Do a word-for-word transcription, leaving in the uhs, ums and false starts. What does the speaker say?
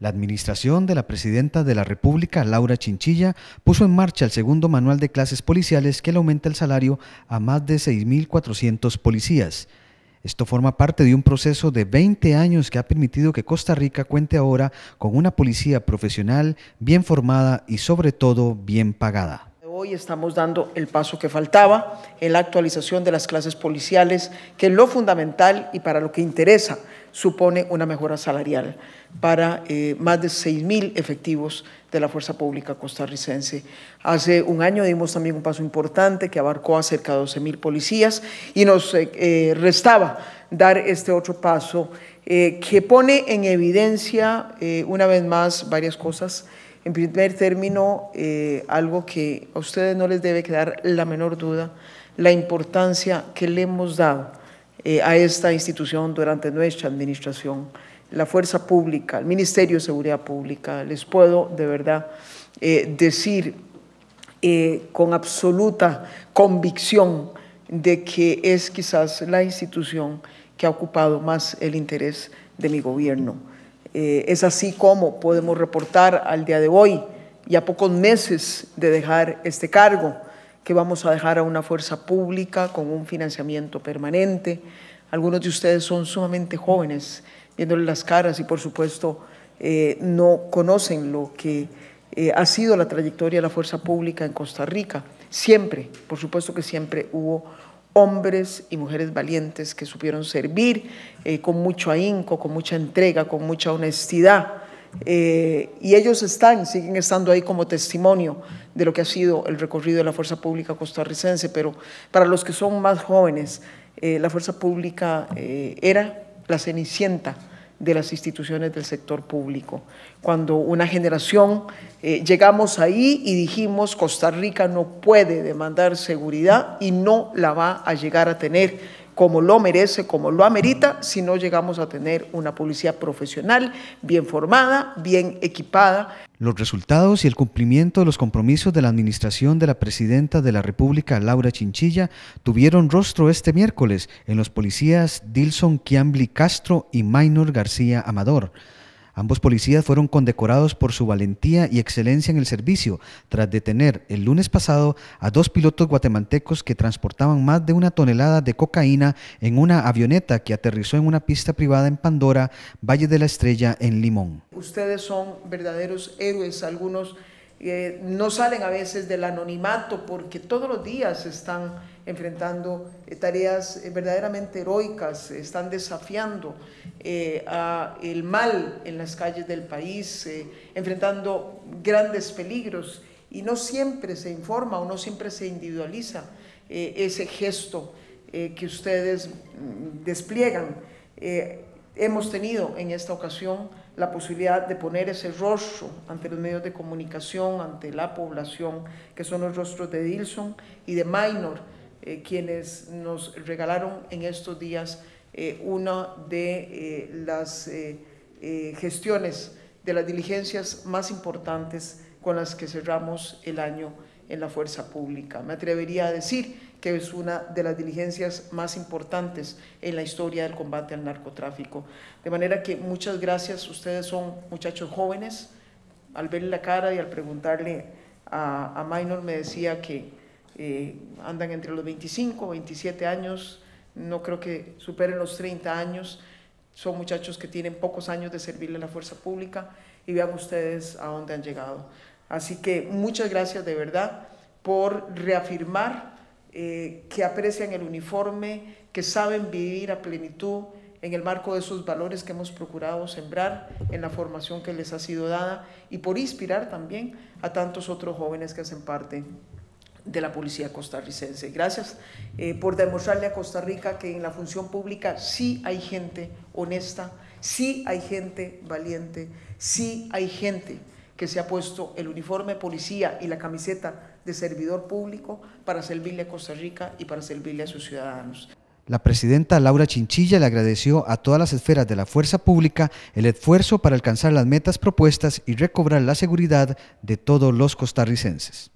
La administración de la Presidenta de la República, Laura Chinchilla, puso en marcha el segundo manual de clases policiales que le aumenta el salario a más de seis mil cuatrocientos policías. Esto forma parte de un proceso de veinte años que ha permitido que Costa Rica cuente ahora con una policía profesional, bien formada y sobre todo bien pagada. Hoy estamos dando el paso que faltaba en la actualización de las clases policiales, que es lo fundamental y para lo que interesa supone una mejora salarial para eh, más de seis mil efectivos de la Fuerza Pública costarricense. Hace un año dimos también un paso importante que abarcó a cerca de doce mil policías y nos eh, eh, restaba dar este otro paso eh, que pone en evidencia eh, una vez más varias cosas. En primer término, eh, algo que a ustedes no les debe quedar la menor duda, la importancia que le hemos dado eh, a esta institución durante nuestra administración. La Fuerza Pública, el Ministerio de Seguridad Pública, les puedo de verdad eh, decir eh, con absoluta convicción de que es quizás la institución que ha ocupado más el interés de mi gobierno. Eh, es así como podemos reportar al día de hoy, y a pocos meses de dejar este cargo, que vamos a dejar a una fuerza pública con un financiamiento permanente. Algunos de ustedes son sumamente jóvenes, viéndoles las caras y por supuesto eh, no conocen lo que eh, ha sido la trayectoria de la fuerza pública en Costa Rica. Siempre, por supuesto que siempre hubo hombres y mujeres valientes que supieron servir eh, con mucho ahínco, con mucha entrega, con mucha honestidad. Eh, y ellos están, siguen estando ahí como testimonio de lo que ha sido el recorrido de la Fuerza Pública costarricense, pero para los que son más jóvenes, eh, la Fuerza Pública eh, era la cenicienta de las instituciones del sector público. Cuando una generación eh, llegamos ahí y dijimos Costa Rica no puede demandar seguridad y no la va a llegar a tener como lo merece, como lo amerita, si no llegamos a tener una policía profesional, bien formada, bien equipada. Los resultados y el cumplimiento de los compromisos de la administración de la Presidenta de la República, Laura Chinchilla, tuvieron rostro este miércoles en los policías Dilson Kiambli Castro y Maynor García Amador. Ambos policías fueron condecorados por su valentía y excelencia en el servicio, tras detener el lunes pasado a dos pilotos guatemaltecos que transportaban más de una tonelada de cocaína en una avioneta que aterrizó en una pista privada en Pandora, Valle de la Estrella, en Limón. Ustedes son verdaderos héroes, algunos eh, no salen a veces del anonimato porque todos los días están enfrentando eh, tareas eh, verdaderamente heroicas, están desafiando eh, a el mal en las calles del país, eh, enfrentando grandes peligros y no siempre se informa o no siempre se individualiza eh, ese gesto eh, que ustedes mm, despliegan. Eh, hemos tenido en esta ocasión la posibilidad de poner ese rostro ante los medios de comunicación, ante la población, que son los rostros de Dilson y de Maynor, eh, quienes nos regalaron en estos días eh, una de eh, las eh, eh, gestiones, de las diligencias más importantes con las que cerramos el año en la Fuerza Pública. Me atrevería a decir que es una de las diligencias más importantes en la historia del combate al narcotráfico. De manera que muchas gracias, ustedes son muchachos jóvenes. Al verle la cara y al preguntarle a, a Maynor me decía que eh, andan entre los veinticinco, veintisiete años, no creo que superen los treinta años, son muchachos que tienen pocos años de servirle a la Fuerza Pública y vean ustedes a dónde han llegado. Así que muchas gracias de verdad por reafirmar eh, que aprecian el uniforme, que saben vivir a plenitud en el marco de esos valores que hemos procurado sembrar en la formación que les ha sido dada y por inspirar también a tantos otros jóvenes que hacen parte de la policía costarricense. Gracias eh, por demostrarle a Costa Rica que en la función pública sí hay gente honesta, sí hay gente valiente, sí hay gente que se ha puesto el uniforme de policía y la camiseta de servidor público para servirle a Costa Rica y para servirle a sus ciudadanos. La Presidenta Laura Chinchilla le agradeció a todas las esferas de la fuerza pública el esfuerzo para alcanzar las metas propuestas y recobrar la seguridad de todos los costarricenses.